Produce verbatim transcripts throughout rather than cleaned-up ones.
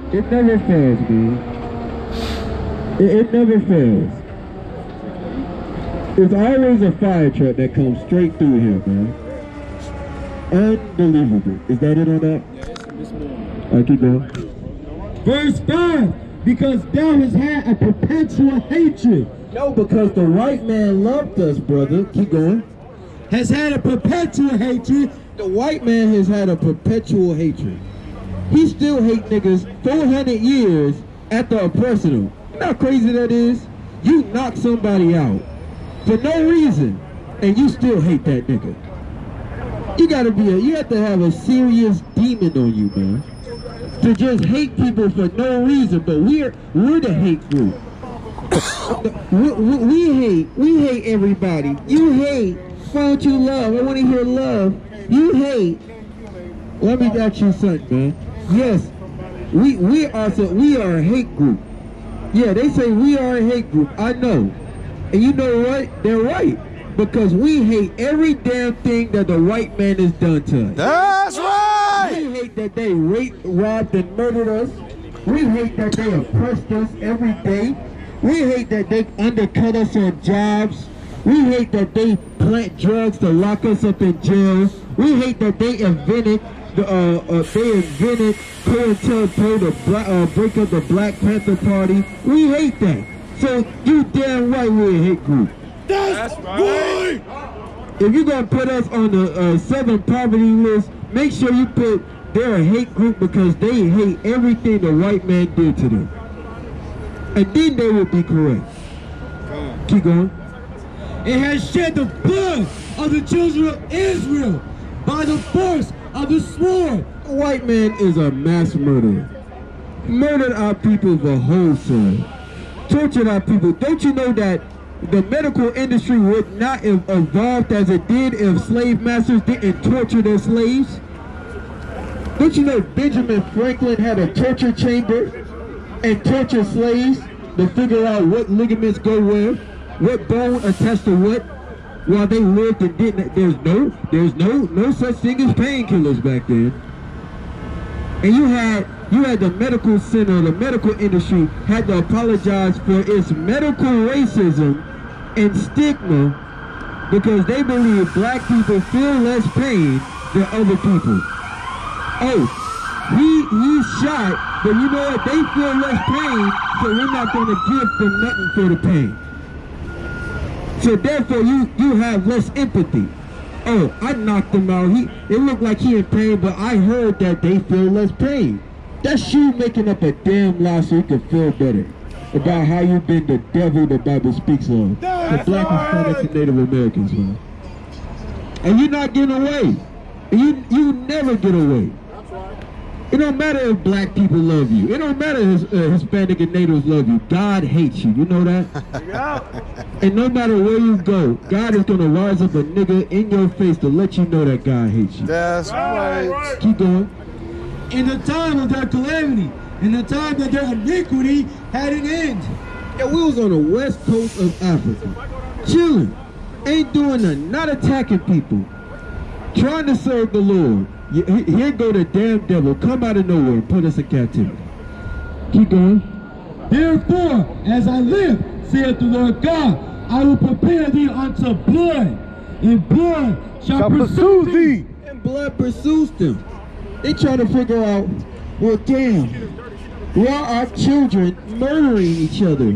It never fails, man. It, it never fails. There's always a fire truck that comes straight through here, man. Unbelievable. Is that it on that? All right, keep going. Verse five, because thou hast had a perpetual hatred. No, because the white man loved us, brother. Keep going. Has had a perpetual hatred. The white man has had a perpetual hatred. He still hate niggas four hundred years after oppressing them. You know how crazy that is? You knock somebody out for no reason, and you still hate that nigga. You gotta be a, you have to have a serious demon on you, man, to just hate people for no reason. But we're we're the hate group. we, we, we hate, we hate everybody. You hate. Why don't you love? I want to hear love. You hate. Let me ask you something, man. Yes, we we are so we are a hate group. Yeah, they say we are a hate group. I know, and you know what? They're right, because we hate every damn thing that the white man has done to us. That's right. We hate that they raped, robbed, and murdered us. We hate that they oppressed us every day. We hate that they undercut us on jobs. We hate that they plant drugs to lock us up in jail. We hate that they invented the uh, uh they invented COINTELPRO to bla uh, break up the Black Panther Party. We hate that. So you damn right we're a hate group. That's, That's right. If you're gonna put us on the uh, seven poverty list, make sure you put they're a hate group, because they hate everything the white man did to them. And then they will be correct. Keep going. It has shed the blood of the children of Israel by the force of the sword. The white man is a mass murderer. Murdered our people for wholesale. Tortured our people. Don't you know that the medical industry would not have evolved as it did if slave masters didn't torture their slaves? Don't you know Benjamin Franklin had a torture chamber and tortured slaves to figure out what ligaments go where, what bone attached to what, while they lived and didn't. There's no, there's no, no such thing as painkillers back then. And you had, you had the medical center, the medical industry had to apologize for its medical racism and stigma, because they believe black people feel less pain than other people. Oh, he he's shot, but you know what? They feel less pain, so we're not going to give them nothing for the pain. So therefore, you you have less empathy. Oh, I knocked him out. He it looked like he in pain, but I heard that they feel less pain. That's you making up a damn lie so you can feel better about how you've been the devil the Bible speaks of. The black, Hispanics, and Native Americans, man. And you're not getting away. You you never get away. It don't matter if black people love you. It don't matter if uh, Hispanic and natives love you. God hates you. You know that? Yeah. And no matter where you go, God is going to rise up a nigga in your face to let you know that God hates you. That's right. Keep going. In the time of their calamity, in the time that their iniquity had an end. Yeah, we was on the west coast of Africa, chilling, ain't doing nothing, not attacking people, trying to serve the Lord. Here go the damn devil, come out of nowhere and put us in captivity. Keep going. Therefore, as I live, saith the Lord God, I will prepare thee unto blood, and blood shall, shall pursue thee. And blood pursues them. They try to figure out, well, damn, why are children murdering each other?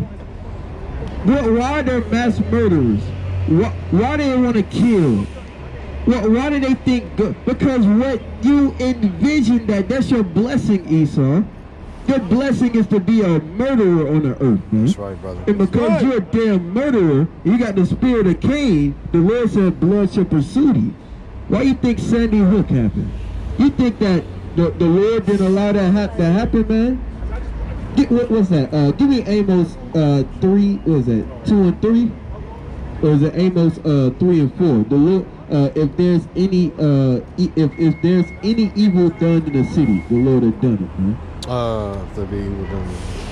Why are they mass murderers? Why, why do they want to kill? Why, why do they think good? Because what you envision that, that's your blessing, Esau. Your blessing is to be a murderer on the earth, man. That's right, brother. And because right. you're a damn murderer, you got the spirit of Cain, the Lord said blood shall pursue thee. Why you think Sandy Hook happened? You think that the, the Lord didn't allow that ha to happen, man? Get, what, what's that? Uh, give me Amos uh, three, what is that, two and three? Or is it Amos uh, three and four? The Lord, uh, if there's any, uh, e if, if there's any evil done in the city, the Lord has done it, man. Uh, to be done.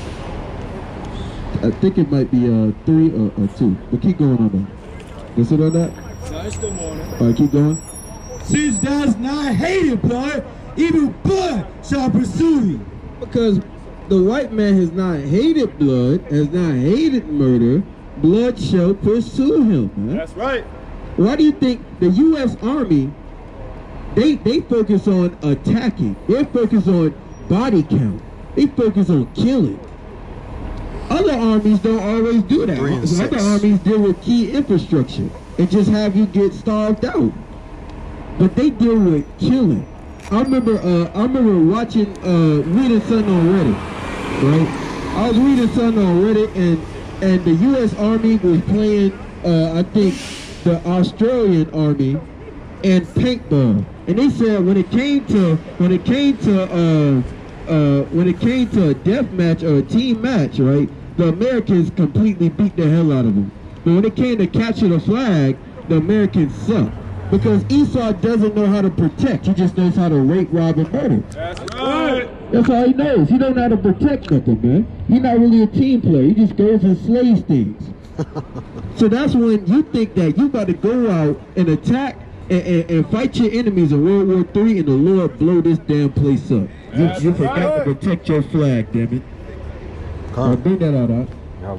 I think it might be uh, three or, or two, but keep going on that. Is it on that? So it's the morning. All right, keep going. Since thou hast not hated blood, even blood shall pursue thee. Because the white man has not hated blood, has not hated murder. Blood shall pursue him, man. That's right. Why do you think the U S Army, they they focus on attacking? They focus on body count. They focus on killing. Other armies don't always do that. Three and Other six. armies deal with key infrastructure and just have you get starved out. But they deal with killing. I remember uh, I remember watching uh, reading something on Reddit, right? I was reading something on Reddit, and and the U S Army was playing uh, I think the Australian Army and paintball, and they said when it came to when it came to uh, uh, when it came to a death match or a team match, right? The Americans completely beat the hell out of them. But when it came to catching the flag, the Americans suck. Because Esau doesn't know how to protect. He just knows how to rape, rob, and murder. That's right. That's all he knows. He don't know how to protect nothing, man. He's not really a team player. He just goes and slays things. So that's when you think that you got to go out and attack and, and, and fight your enemies in World War Three, and the Lord blow this damn place up. You, you forgot right. to protect your flag, damn it. I'll bring that out, out.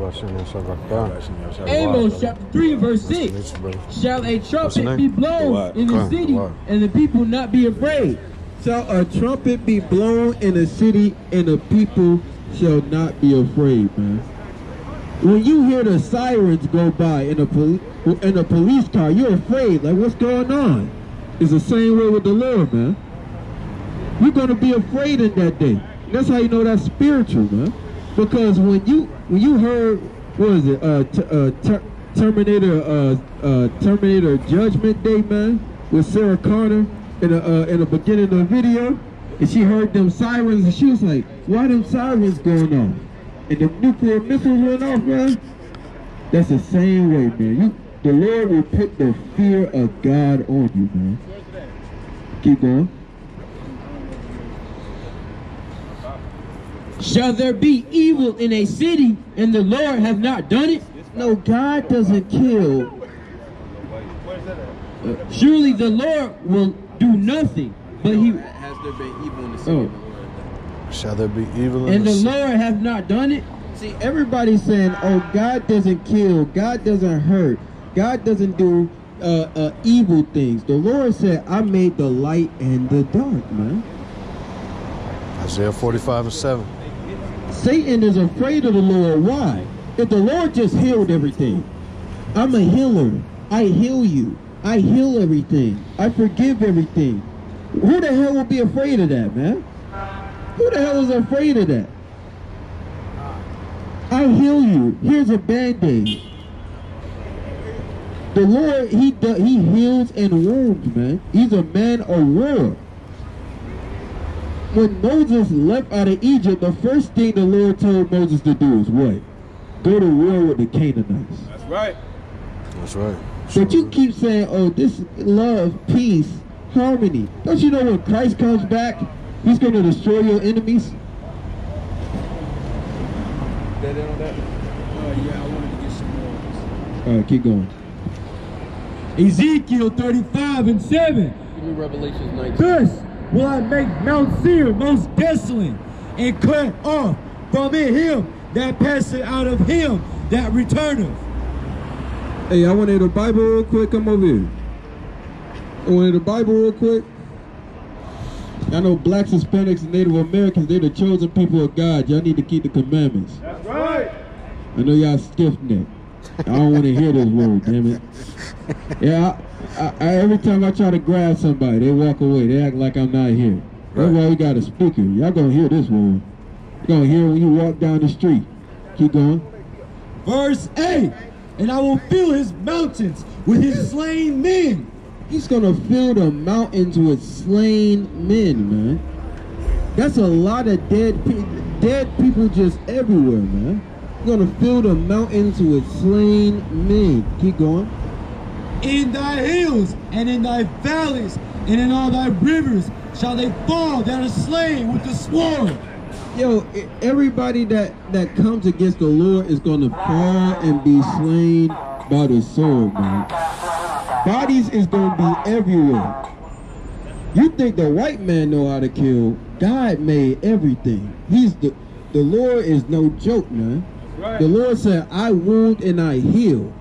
Amos chapter three verse six. Shall a trumpet be blown in the city and the people not be afraid? Shall a trumpet be blown in the city and the people shall not be afraid, man. When you hear the sirens go by in a, poli in a police car, you're afraid. Like, what's going on? It's the same way with the Lord, man. You're going to be afraid in that day. That's how you know that's spiritual, man. Because when you when you heard, what is it, uh, t uh ter Terminator, uh, uh, Terminator Judgment Day, man, with Sarah Connor in the uh, in the beginning of the video, and she heard them sirens, and she was like, "Why them sirens going on?" And the nuclear missiles went off, man. That's the same way, man. You, the Lord will put the fear of God on you, man. Keep going. Shall there be evil in a city and the Lord have not done it? No, God doesn't kill. Uh, surely the Lord will do nothing, but he Has there been evil in the city? Oh. Shall there be evil in and the the city? Lord have not done it. See, everybody's saying, "Oh, God doesn't kill. God doesn't hurt. God doesn't do uh, uh, evil things." The Lord said, "I made the light and the dark, man." Isaiah forty-five and seven. Satan is afraid of the Lord. Why? If the Lord just healed everything, I'm a healer. I heal you. I heal everything. I forgive everything. Who the hell will be afraid of that, man? Who the hell is afraid of that? I heal you. Here's a Band-Aid. The Lord, he do, he heals and wounds, man. He's a man of war. When Moses left out of Egypt, the first thing the Lord told Moses to do is what? Go to war with the Canaanites. That's right. That's right. But you keep saying, "Oh, this love, peace, harmony." Don't you know when Christ comes back, he's going to destroy your enemies? That in on that? Uh, yeah, I wanted to get some more. All right, keep going. Ezekiel thirty-five and seven. Give me Revelations nineteen. Thus will I make Mount Seir most desolate, and cut off from it him that passeth out of him that returneth. Hey, I want to hear the Bible real quick. Come over here. I want to hear the Bible real quick. I know blacks, Hispanics, and Native Americans, they're the chosen people of God. Y'all need to keep the commandments. That's right. I know y'all stiff-necked. I don't want to hear this word, damn it. Yeah, I, I, I, every time I try to grab somebody, they walk away. They act like I'm not here. That's Right. why we got a speaker. Y'all gonna hear this word. You're gonna hear it when you walk down the street. Keep going. Verse eight. And I will fill his mountains with his slain men. He's gonna fill the mountains with slain men, man. That's a lot of dead people. Dead people just everywhere, man. You're gonna fill the mountains with slain men. Keep going. In thy hills and in thy valleys and in all thy rivers shall they fall that are slain with the sword. Yo, e- everybody that, that comes against the Lord is gonna fall and be slain by the sword, man. Bodies is gonna be everywhere. You think the white man know how to kill? God made everything. He's the the Lord is no joke, man. Right. The Lord said, I wound and I heal.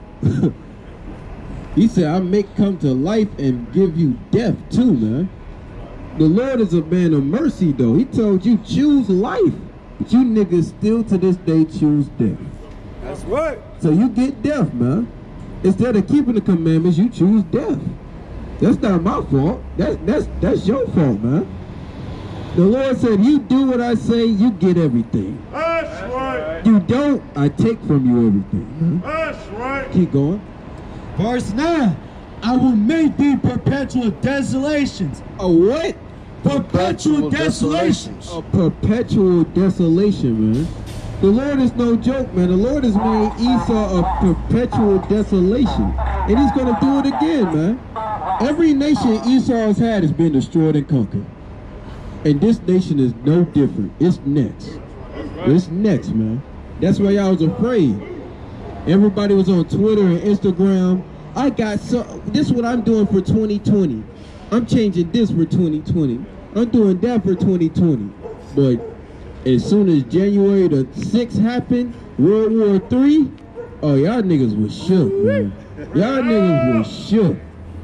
He said, I make come to life and give you death too, man. The Lord is a man of mercy, though. He told you, choose life. But you niggas still to this day choose death. That's right. So you get death, man. Instead of keeping the commandments, you choose death. That's not my fault. That, that's, that's your fault, man. The Lord said, you do what I say, you get everything. That's right. You don't, I take from you everything, man. That's right. Keep going. Verse nine. I will make thee perpetual desolations. A what? Perpetual desolations. A perpetual desolation, man. The Lord is no joke, man. The Lord has made Esau a perpetual desolation. And he's going to do it again, man. Every nation Esau has had has been destroyed and conquered. And this nation is no different. It's next. It's next, man. That's why y'all was afraid. Everybody was on Twitter and Instagram. I got so, this is what I'm doing for twenty twenty. I'm changing this for twenty twenty. I'm doing that for twenty twenty. But as soon as January the sixth happened, World War Three, oh, y'all niggas was shook, man. Y'all niggas was shook.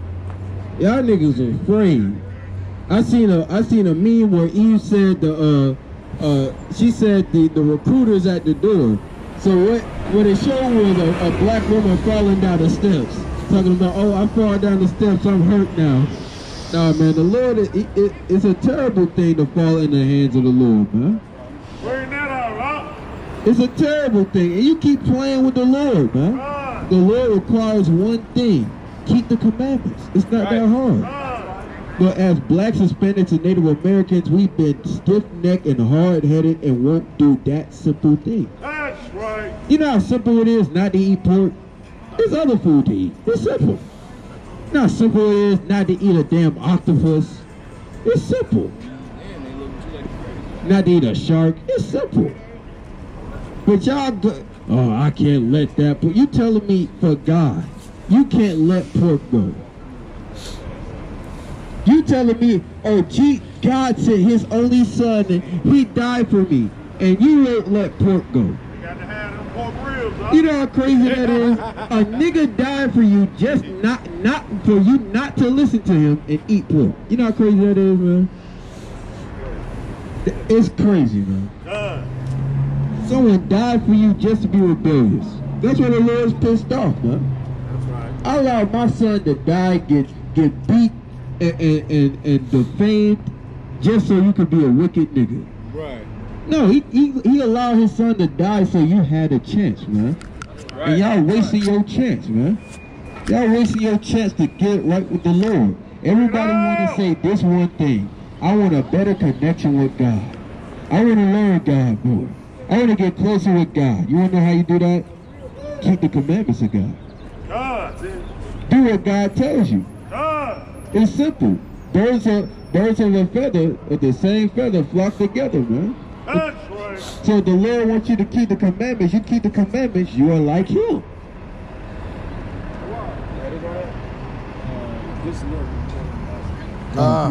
Y'all niggas was afraid. I seen a I seen a meme where Eve said the uh uh she said the the recruiters at the door. So what what it showed was a, a black woman falling down the steps, talking about, oh, I fall down the steps, I'm hurt now. Nah, man, the Lord, it, it, it's a terrible thing to fall in the hands of the Lord, man. Bring that out, Rob. It's a terrible thing, and you keep playing with the Lord, man. Uh, The Lord requires one thing: keep the commandments. It's not right. that hard. Uh, But as blacks, Hispanics, and Native Americans, we've been stiff-necked and hard-headed and won't do that simple thing. that's right. You know how simple it is not to eat pork? There's other food to eat. It's simple. You know how simple it is not to eat a damn octopus? It's simple. Not to eat a shark? It's simple. But y'all go, oh, I can't let that pork. You telling me, for God, you can't let pork go? You telling me, oh, gee, God sent his only son and he died for me, and you won't let pork go? You got to have them pork ribs, huh? You know how crazy that is? A nigga died for you just not, not for you not to listen to him and eat pork. You know how crazy that is, man? It's crazy, man. Uh, Someone died for you just to be rebellious. That's why the Lord's pissed off, man. that's right. I allowed my son to die, get get beat, and, and, and, and defamed just so you could be a wicked nigga. Right. No, he, he he allowed his son to die so you had a chance, man. Right. And y'all wasting your chance, man. Y'all wasting your chance to get right with the Lord. Everybody want to say this one thing: I want a better connection with God. I want to learn God more. I want to get closer with God. You want to know how you do that? Keep the commandments of God. God, Do what God tells you. God. It's simple. Birds of birds of a feather, of the same feather, flock together, man. That's right. So the Lord wants you to keep the commandments. You keep the commandments, you are like Him. Ah.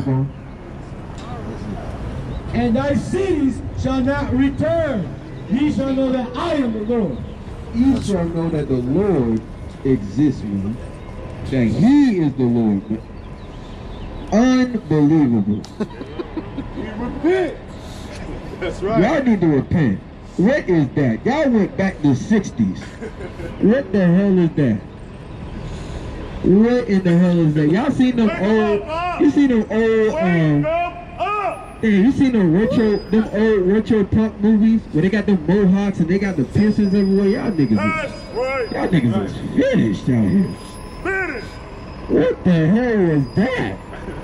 And thy cities shall not return. Ye shall know that I am the Lord. You shall know that the Lord exists, man. That He is the Lord, man. Unbelievable. We repent. That's right. Y'all need to repent. What is that? Y'all went back to the sixties. What the hell is that? What in the hell is that? Y'all seen them old, you seen them old, um, Hey, you seen them retro, them old retro punk movies where they got them mohawks and they got the piercings everywhere? Y'all niggas, That's is, right. y'all niggas is finished out here. Finish. What the hell was that?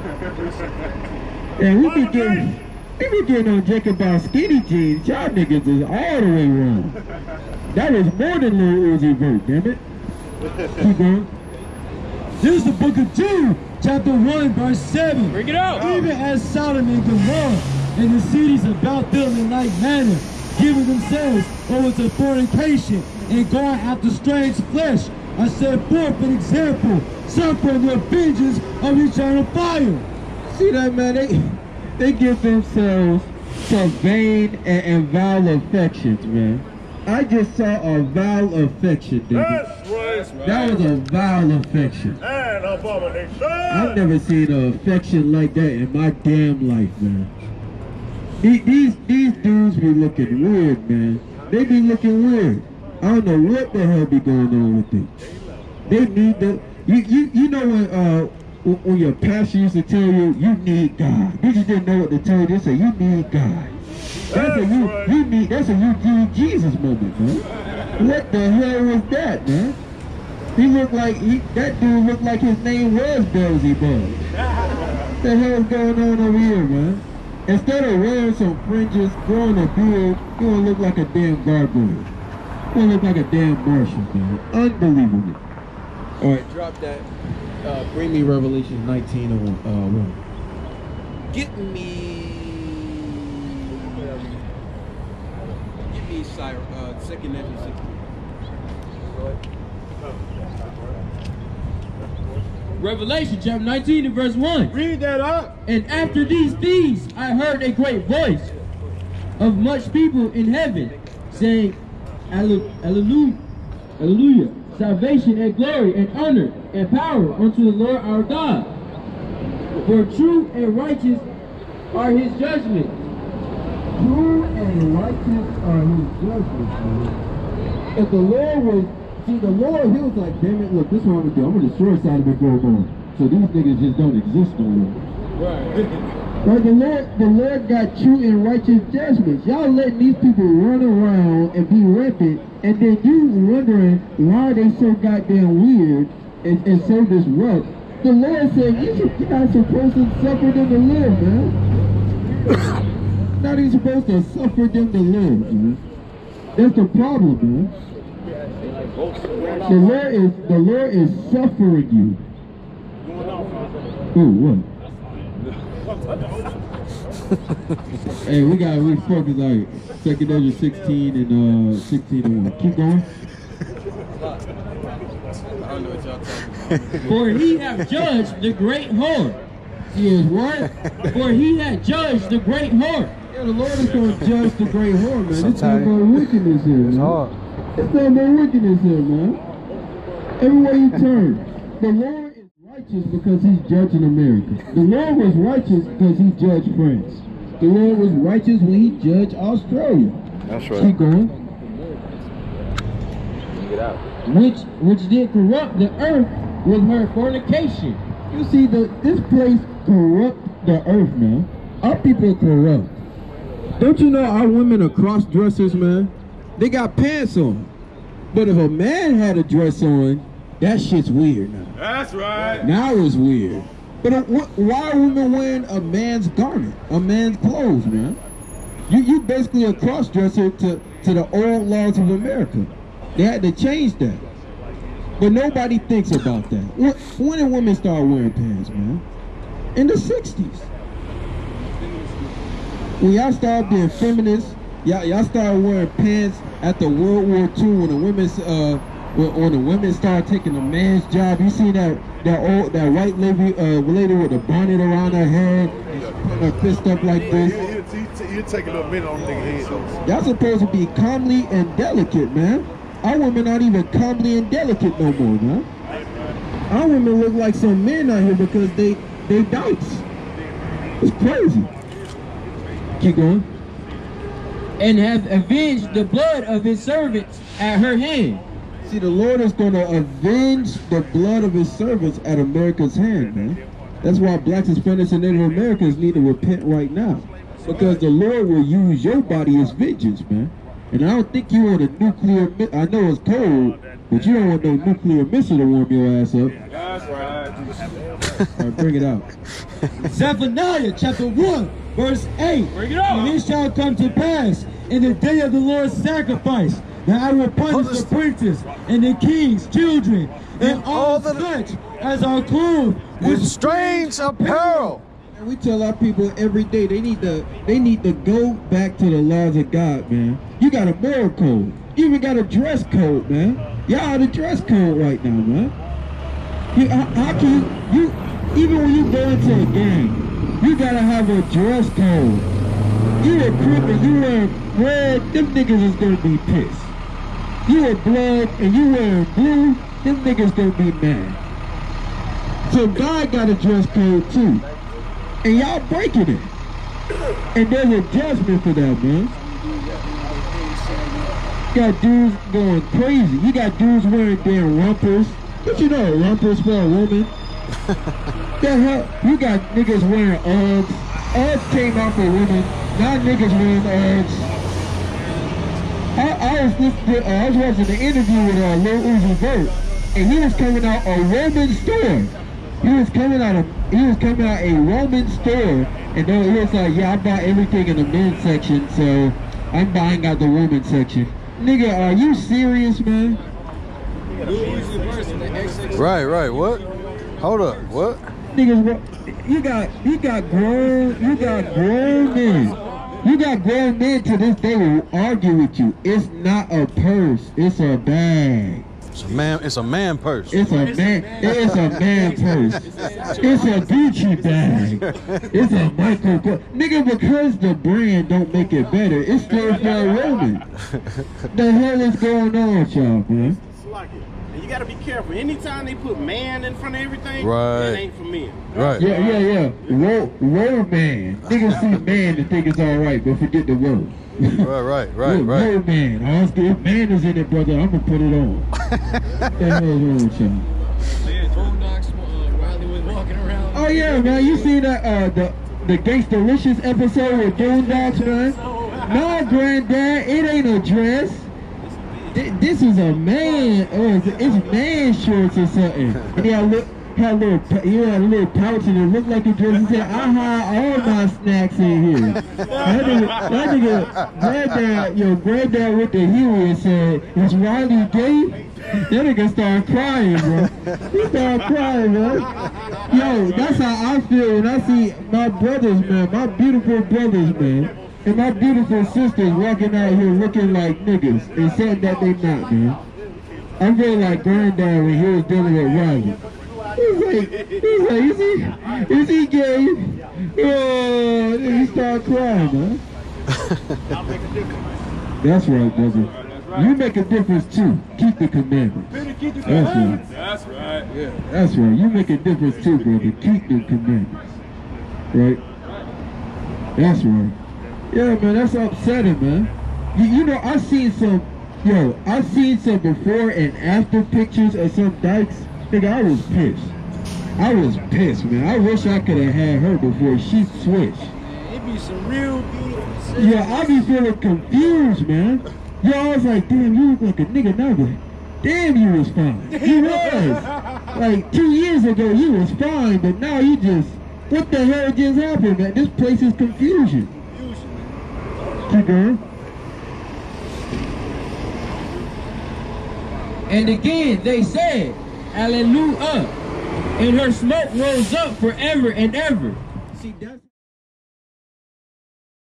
And we be getting, we be getting on Jacob about skinny jeans. Y'all niggas is all the way wrong. That was more than Lil Uzi Vert, damn it. Keep going. This is the book of Jude, chapter one, verse seven. Bring it out. Even as Sodom and Gomorrah and the cities about them in like manner, giving themselves over to fornication and going after strange flesh, I set forth an example, suffering the vengeance of eternal fire. See that, man? They, they give themselves to vain and, and vile affections, man. I just saw a vile affection, dude. That's right. That was a vile affection. And abomination. I've never seen an affection like that in my damn life, man. These, these, these dudes be looking weird, man. They be looking weird. I don't know what the hell be going on with them. They need the, you, you, you know when, uh, when your pastor used to tell you, you need God. You just didn't know what to tell you. They say, you need God. That's a you, you need, that's a you need Jesus moment, man. What the hell was that, man? He looked like, he, that dude looked like his name was Beelzebub. What the hell's going on over here, man? Instead of wearing some fringes, growing a beard, you gonna look like a damn gargoyle. You gonna look like a damn Martian, man. Unbelievable. All right, drop that. Uh, bring me Revelation nineteen oh one. Get me. Get me Cyrus, uh, second Nephi sixteen. Revelation chapter nineteen and verse one. Read that up. And after these things I heard a great voice of much people in heaven saying, Hallelujah, Hallelujah, salvation and glory and honor and power unto the Lord our God. For true and righteous are his judgments. True and righteous are his judgments, man. If the Lord was, see the Lord, he was like, damn it, look, this is what I'm gonna do. I'm gonna destroy Sodom and Gomorrah. So these niggas just don't exist no more. Right. But the Lord, the Lord got true and righteous judgments. Y'all letting these people run around and be rampant, and then you wondering why they so goddamn weird and, and so disrupt. The Lord said, you're not supposed to suffer them to live, man. Not even supposed to suffer them to live, man. That's the problem, man. The Lord is the Lord is suffering you. Ooh, what? Hey, we got we focus like second Ezra sixteen and uh sixteen and one. Keep going. I don't know what y'all talking about. For he hath judged the great whore. He is what? For he hath judged the great whore. Yeah, the Lord is going to judge the great whore, man. It's not Sometimes more wickedness here, It's man. hard. It's not more wickedness here, man. Everywhere you turn, the Lord is righteous because he's judging America. The Lord was righteous because he judged France. The Lord was righteous when he judged Australia. That's right. Keep going. Get out. Which which did corrupt the earth with her fornication. You see, the this place corrupt the earth, man. Our people are corrupt. Don't you know our women are cross-dressers, man? They got pants on. But if a man had a dress on, that shit's weird now. That's right. Now it's weird. But uh, wh why are women wearing a man's garment, a man's clothes, man? You you basically a cross-dresser to, to the old laws of America. They had to change that. But nobody thinks about that. When, when did women start wearing pants, man? In the sixties. When y'all started being feminists, y'all y'all started wearing pants after World War Two when the women's uh when, when the women started taking a man's job. You see that that old that white lady uh lady with the bonnet around her head and she put her fist up like this. You take a little minute on the nigga head though. Y'all supposed to be comely and delicate, man. Our women aren't even comely and delicate no more, man. Our women look like some men out here because they they doubts. It's crazy. Keep going. And hath avenged the blood of his servants at her hand. See, the Lord is going to avenge the blood of his servants at America's hand, man. That's why blacks, Hispanics, and Native Americans need to repent right now. Because the Lord will use your body as vengeance, man. And I don't think you want a nuclear, I know it's cold, but you don't want no nuclear missile to warm your ass up. That's right. All right, bring it out. Zephaniah chapter one, verse eight. Bring it out. And it shall come to pass in the day of the Lord's sacrifice that I will punish the princes and the king's children and all the such as are clothed With strange apparel. And we tell our people every day they need to they need to go back to the laws of God, man. You got a moral code. You even got a dress code, man. Y'all have a dress code right now, man. You, how, how can you, you, even when you go into a game, you gotta have a dress code. You a crip and you wearing red, them niggas is gonna be pissed. You a blood and you wearing blue, them niggas gonna be mad. So God got a dress code too. And y'all breaking it. And there's a judgment for that, man. You got dudes going crazy. You got dudes wearing damn rumpers. But you know, rumpers for a woman. The hell, you got niggas wearing Uggs. Uggs came out for women. Now niggas wearing Uggs. I, I was listening, uh, I was watching the interview with uh, Lil Uzi Vert, and he was coming out a Roman store. He was coming out of he was coming out a Roman store, and then he was like, "Yeah, I buy everything in the men's section, so I'm buying out the women's section." Nigga, are you serious, man? Right, right. What? Hold up. What? Niggas, you got you got grown you got grown men. You got grown men to this day who argue with you. It's not a purse. It's a bag. It's a man. It's a man purse. It's a man. It's a man purse. It's a Gucci bag. It's a Michael Kors. Nigga, because the brand don't make it better, it's still for a woman. The hell is going on with y'all, man? You gotta be careful. Anytime they put man in front of everything, right, it ain't for men. Right. Yeah, yeah, yeah. Whoa, whoa, man. Niggas see man and think it's all right, but forget the word. Right, right, right, whoa, right. Whoa, man. Honestly, if man is in it, brother, I'm gonna put it on. What the hell is wrong with y'all? Oh yeah, man. You see that uh the the Gangstalicious episode with Boondocks, man? No, granddad, it ain't a dress. This is a man, or it's, it's man shorts or something. And he had a little, had a little, he had a little pouch and it looked like a dress. He said, "I hide all my snacks in here." That nigga, that nigga, granddad, yo, granddad with the Huey and said, "Is Riley gay?" That nigga started crying, bro. He started crying, bro. Yo, that's how I feel when I see my brothers, man, my beautiful brothers, man. And my beautiful sisters walking out here looking like niggas and saying that they not, man. I feel like granddad when he was dealing with Riley. He's like, he's like, is he, is he gay? Oh, and he started crying, man. That's right, brother. You make a difference too. Keep the commandments. That's right. That's right. Yeah, that's right. You make a difference too, brother. Keep the commandments. Right? That's right. Yeah, man, that's upsetting, man. You, you know, I seen some, yo, I seen some before and after pictures of some dykes. Nigga, I was pissed. I was pissed, man. I wish I could have had her before she switched. It be some real beautiful. Yeah, I be feeling confused, man. Yo, I was like, damn, you look like a nigga now, but damn, you was fine. You was. Like, two years ago, you was fine, but now you just, what the hell just happened, man? This place is confusion. Keep going. And again they said, Hallelujah, and her smoke rose up forever and ever. See, that's